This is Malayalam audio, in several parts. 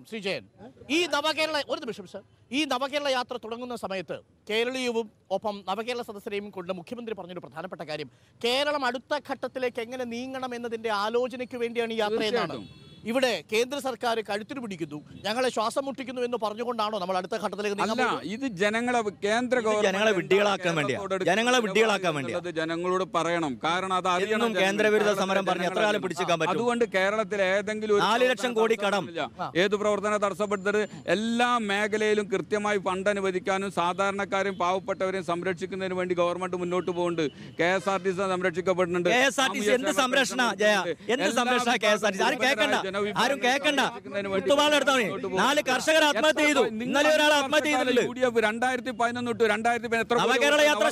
ശ്രീജയൻ, ഈ നവകേരള ഒരു നിമിഷം സർ, ഈ നവകേരള യാത്ര തുടങ്ങുന്ന സമയത്ത് കേരളീയവും ഒപ്പം നവകേരള സദസ്യരെയും കൊണ്ട് മുഖ്യമന്ത്രി പറഞ്ഞൊരു പ്രധാനപ്പെട്ട കാര്യം കേരളം അടുത്ത ഘട്ടത്തിലേക്ക് എങ്ങനെ നീങ്ങണം എന്നതിന്റെ ആലോചനയ്ക്ക് വേണ്ടിയാണ് ഈ യാത്ര എന്നാണ്. ഇവിടെ കേന്ദ്ര സർക്കാർ കഴുത്തിന് പിടിക്കുന്നു, ഞങ്ങളെ ശ്വാസം മുട്ടിക്കുന്നു എന്ന് പറഞ്ഞുകൊണ്ടാണോ നമ്മൾ അടുത്ത ഘട്ടത്തിലേക്ക് അല്ല, ഇത് ജനങ്ങളെ കേന്ദ്ര ജനങ്ങളെ വിഡ്ഢികളാക്കാൻ വേണ്ടി ജനങ്ങളോട് പറയണം. കാരണം അത് അറിയണം. കേന്ദ്രവിരുദ്ധ സമരം പറഞ്ഞ് എത്ര കാലം പിടിച്ചേക്കാൻ പറ്റും? അതുകൊണ്ട് കേരളത്തിൽ ഏതെങ്കിലും 4 ലക്ഷം കോടി കടം ഏത് പ്രവർത്തനം തടസ്സപ്പെടുത്തരുത്. എല്ലാ മേഖലയിലും കൃത്യമായി ഫണ്ട് അനുവദിക്കാനും സാധാരണക്കാരെയും പാവപ്പെട്ടവരെയും സംരക്ഷിക്കുന്നതിന് വേണ്ടി ഗവൺമെന്റ് മുന്നോട്ട് പോകുന്നുണ്ട്. KSRTC സംരക്ഷിക്കപ്പെടുന്നുണ്ട്. എന്ത് സംരക്ഷണ എന്ത് സംരക്ഷണ KSRTC ആരും കേൾക്കണ്ട. 4 കർഷകർ ആത്മഹത്യ ചെയ്തു. ഇന്നലെ ഒരാൾ ആത്മഹത്യ ചെയ്തിട്ടുണ്ട്. 2011 തൊട്ട് 2015 നവകേരള യാത്ര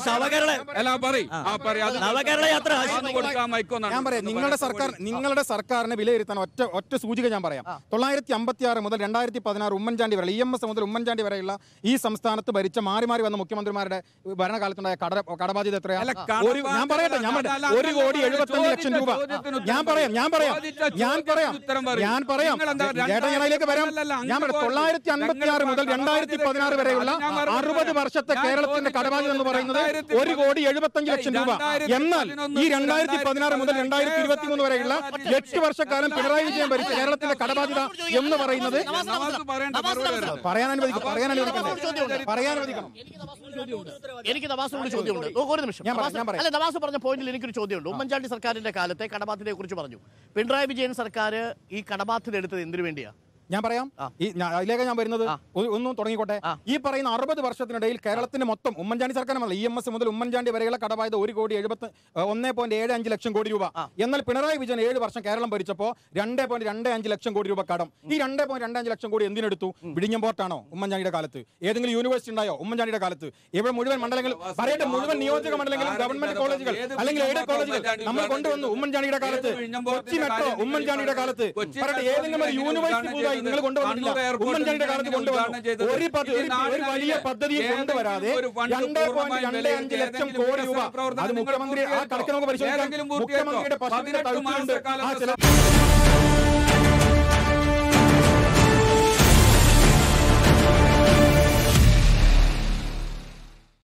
നവകേരള യാത്ര ഞാൻ പറയാം. നിങ്ങളുടെ സർക്കാരിനെ വിലയിരുത്താൻ ഒറ്റ സൂചിക ഞാൻ പറയാം. 1956 മുതൽ 2016 ഉമ്മൻചാണ്ടി വരെ, EMS മുതൽ ഉമ്മൻചാണ്ടി വരെയുള്ള ഈ സംസ്ഥാനത്ത് ഭരിച്ച മാറി മാറി വന്ന മുഖ്യമന്ത്രിമാരുടെ ഭരണകാലത്തുണ്ടായ കടബാധ്യത എത്രയാണ്? ഞാൻ പറയട്ടെ, 1,75,00,000 രൂപ. ഞാൻ പറയാം ജേട്ടനിലേക്ക് വരാം. ഞാൻ 956 മുതൽ 2016 വരെയുള്ള 60 വർഷത്തെ കേരളത്തിന്റെ കടബാധ്യത എന്ന് പറയുന്നത് 1,75,00,000 രൂപ. എന്നാൽ ഈ 2016 മുതൽ 2023 വരെയുള്ള 8 വർഷക്കാലം പിണറായി വിജയൻ ഭരിച്ച കേരളത്തിന്റെ കടബാധ്യത എന്ന് പറയുന്നത് പറയാൻ അനുവദിക്കണം. എനിക്ക് നവാസിനോട് ചോദ്യമുണ്ട്. ഒരു നിമിഷം. നവാസ് പറഞ്ഞ പോയിന്റിൽ എനിക്കൊരു ചോദ്യമുണ്ട്. ഉമ്മൻചാണ്ടി സർക്കാരിന്റെ കാലത്തെ കടബാധ്യതയെ കുറിച്ച് പറഞ്ഞു. പിണറായി വിജയൻ സർക്കാർ ഈ കടബാധ്യത എടുത്തത് എന്തിനു വേണ്ടിയാ? ഞാൻ പറയാം. അതിലേക്ക് ഞാൻ വരുന്നത് ഒന്നും തുടങ്ങിക്കോട്ടെ. ഈ പറയുന്ന 60 വർഷത്തിനിടയിൽ കേരളത്തിന്റെ മൊത്തം ഉമ്മൻചാണ്ടി സർക്കാരല്ല, EMS മുതൽ ഉമ്മൻചാണ്ടി വരെയുള്ള കടബാധ്യത 1,75 ലക്ഷം കോടി രൂപ. എന്നാൽ പിണറായി വിജയൻ 7 വർഷം കേരളം ഭരിച്ചപ്പോൾ 2.25 ലക്ഷം കോടി രൂപ കടം. ഈ 2.25 ലക്ഷം കോടി എന്തിനെടുത്തു? വിഴിഞ്ഞം പോർട്ടാണോ ഉമ്മൻചാണ്ടിയുടെ കാലത്ത്? ഏതെങ്കിലും യൂണിവേഴ്സിറ്റി ഉണ്ടായോ ഉമ്മൻചാണ്ടിയുടെ കാലത്ത്? ഇവിടെ മുഴുവൻ മണ്ഡലങ്ങൾ പറയട്ടെ, മുഴുവൻ നിയോജക മണ്ഡലങ്ങളും ഗവൺമെന്റ് കോളേജുകൾ അല്ലെങ്കിൽ എയ്ഡഡ് കോളേജുകൾ നമ്മൾ കൊണ്ടുവന്നു ഉമ്മൻചാണ്ടിയുടെ കാലത്ത്. കൊച്ചി മെട്രോ ഉമ്മൻചാണ്ടിയുടെ കാലത്ത്. പറയട്ടെ, ഏതെങ്കിലും ഒരു യൂണിവേഴ്സിറ്റി നിങ്ങൾ കൊണ്ടുവന്നിട്ടില്ല. ഉമ്മൻചാണ്ടിയുടെ കാലത്ത് കൊണ്ടുവന്നു. ഒരു വലിയ പദ്ധതി കൊണ്ടുവരാതെ 2.25 ലക്ഷം കോടി രൂപ. അത് മുഖ്യമന്ത്രി ആ കണക്ക് നമുക്ക് പരിശോധിക്കാം. മുഖ്യമന്ത്രിയുടെ പദ്ധതിയുടെ